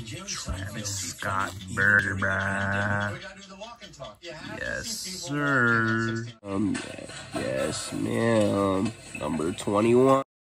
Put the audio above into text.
Travis Scott burger, bruh. Yes, sir. Yes, ma'am. Number 21.